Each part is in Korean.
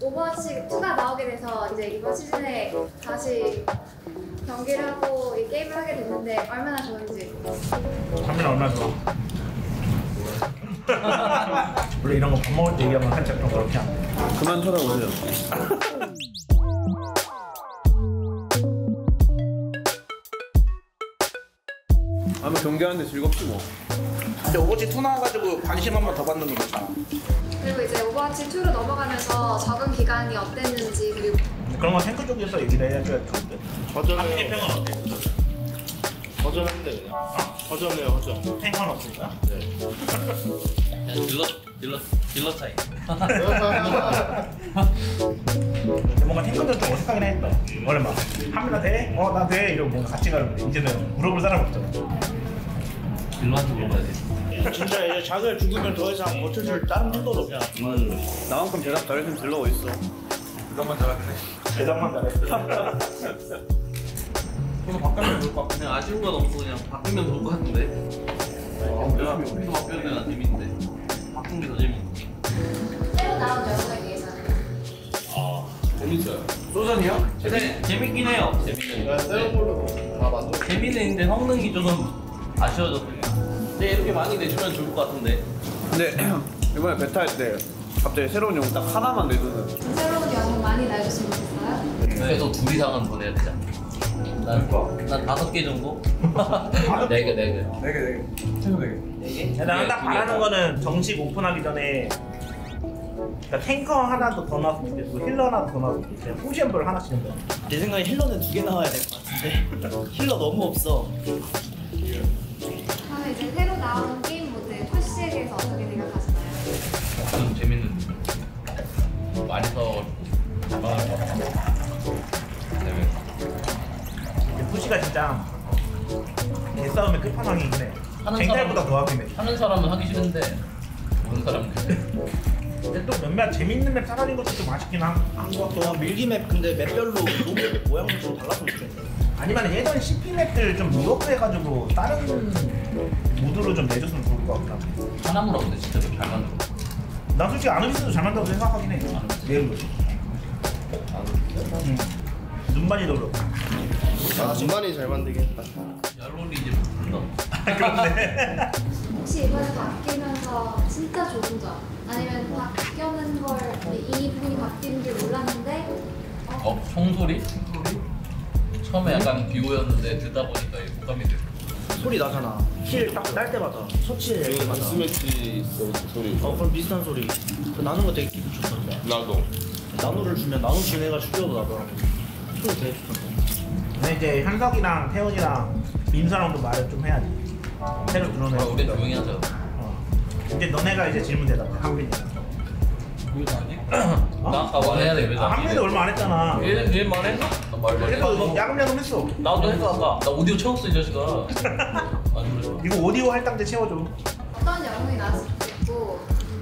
오버워치 2가 나오게 돼서 이제 이번 시즌에 다시 경기를 하고 이 게임을 하게 됐는데 얼마나 좋은지. 카메라 얼마나 좋아. 원래 이런 거 밥 먹을 때 얘기하면 살짝 좀 그렇게 하네. 그만 쳐다보세요. 아마 경기하는데 즐겁지 뭐. 근데 오버워치 2 나와가지고 관심 한 번 더 받는 거 좋잖아. 그리고 이제 오버워치 2로 넘어가면서 적응 기간이 어땠는지 그리고 그런 건 탱크 쪽에서 얘기를 해줘야 좋은데. 허전해요. 평은 어때? 허전한데 그냥. 허전해요, 허전. 탱크는 없을까? 그냥 딜러 차이. 뭔가 탱크도 좀 어색하긴 했다. 원래 막 카메라 돼? 나 돼? 이러고 뭔가 같이 가는데 이제는 물어볼 사람 없잖아. 딜러한테 물어봐야 돼. 진짜 이제 자기가 죽으면 더 이상 버텨줄 다른 탱커도 없냐. 나만큼 대답 잘해주면 딜러가 있어. 대답만 잘했네. 대답만 잘했어. 그거 바꾸면 좋을 것 같고 그냥 아쉬운 건 없고 그냥 바꾸면 좋을 것 같은데. 내가 우리도 바뀌어야 되나 재밌는데 바꾼 게 더 재밌는데. 새로 나온 영상에 대해서는 재밌어요. 소전이요? 재밌긴 해요. 재밌는. 새로운 걸로 다 만들어. 재밌는데 성능이 조금 아쉬워졌어요. 근데 이렇게 많이 내주면 좋을 것 같은데. 근데 이번에 베타 할 때 갑자기 새로운 영웅 딱 하나만 내주는. 새로운 영웅 많이 나와줬으면 좋겠어요. 그래서 둘 이상은 보내야 되잖아. 난 5개 정도? 4개. 4개. 최소 4개. 4개? 난 딱 바라는 거는 정식 오픈하기 전에 그러니까 탱커 하나도 더 나왔으면 좋겠고 힐러 하나도 더 나왔으면 좋겠고 포지션별 하나씩 좀 더. 내 생각에 힐러는 2개 나와야 될 것 같은데 힐러 너무 없어. 그러면 이제 새로 나온 게임 모드 토시에 대해서 어떻게 생각하시나요? 좀 재밌는데. 많이 더 잡아갈 것 같아. 푸시가 진짜 개싸움의 끝판왕이긴 해. 하는 쟁탈보다 사람은- 더 하긴 해. 하는 사람은 하기 싫은데 모르는 사람은 근데 또 몇몇 재밌는 맵 사라진 것도 좀 아쉽긴 한 것 같고. 밀기맵 근데 맵별로 너무 모양도 좀 달랐으면 좋겠네. 아니면 예전 CP 맵들 좀 리워크해가지고 다른 모드로 좀 내줬으면 좋을 것 같다. 하나무라 근데 진짜 잘 만들어. 난 솔직히 아누비스도 잘 만들었다고 생각하긴 해. 내일로. 눈반이도 그렇고. 눈만이 잘 만들긴 했다. 야롤이 이제 불러. 그런데 혹시 이번에 바뀌면서 진짜 좋은 점 아니면 바뀌는 걸 이 부분이 바뀌는 줄 몰랐는데 총소리? 처음에 약간 비오였는데 듣다 보니까 이게 호감이 돼. 소리 나잖아. 힐 딱 딸 때마다 터치할 때마다. 스매치 소리. 그럼 비슷한 소리. 그 나누는 거 되게 기분 좋던데. 나도. 나누를 주면 나누 지네가 죽여도 나더라고. 소리 되게 좋던데. 근데 이제 현석이랑 태훈이랑 민서랑도 말을 좀 해야지. 새로 들어오는. 우리 조용히 하자. 이제 너네가 이제 질문 대답해. 한빈이랑. 나 아까 말해야 돼. 왜 한빈이도 얼마 안 했잖아. 일 말했나? 나말 그래도 말했어. 야금야금 했어. 나도 했어 아까. 나 오디오 채웠어 이 자식아. 아니 그래. 이거 오디오 할당 때 채워줘. 어떤 영웅이 나왔으면 좋겠고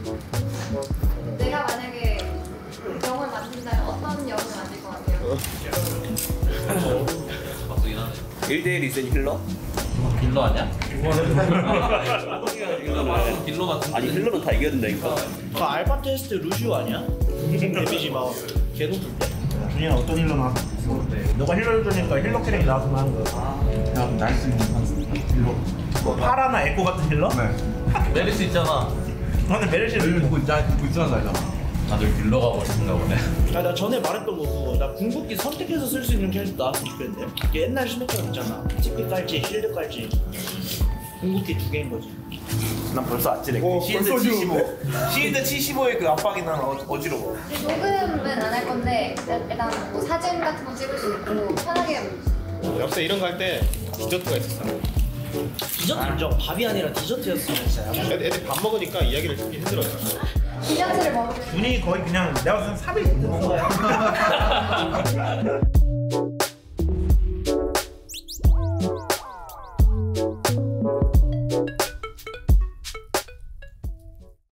내가 만약에 영웅을 만든다면 어떤 영웅을 만들 것 같아요? 바쁘긴 하네. 1대1 리센 힐러? 딜러 아니야? 딜러 같은데. 아니 힐러는 다 이겼는다니까. 그 알파 테스트 루시오 아니야? 데미지 막 개높을 때. 준이는 어떤 힐러 나왔어? 너가 힐러를 주니까 힐러 캐릭이 나왔으면 하는 거야. 야, 날씨 힐러. 뭐 파라나 에코 같은 힐러? 네. 메리스 있잖아. 너는 메르시를 여기 듣고 있잖아, 알잖아. 다들 딜러가 버리는가 보네. 나 전에 말했던 거 그거 나 궁극기 선택해서 쓸 수 있는 캐릭터 나왔으면 좋겠는데. 이게 옛날 시메트럼 있잖아. TP 깔지, 실드 깔지. 궁극기 2개인 거지. 난 벌써 아찔해. 벌써 75. 실드 75의 그 압박이 난 어지러워. 녹음은 안 할 건데 일단 뭐 사진 같은 거 찍을 수 있고 편하게 역대 이런 거 할 때 디저트가 있었어. 디저트 인정. 밥이 아니라 디저트였으면 진짜. 애들 밥 먹으니까 이야기를 듣기 힘들어요. 디저트를 먹으면 준이 거의 그냥 내가 무슨 3일 먹은 거야.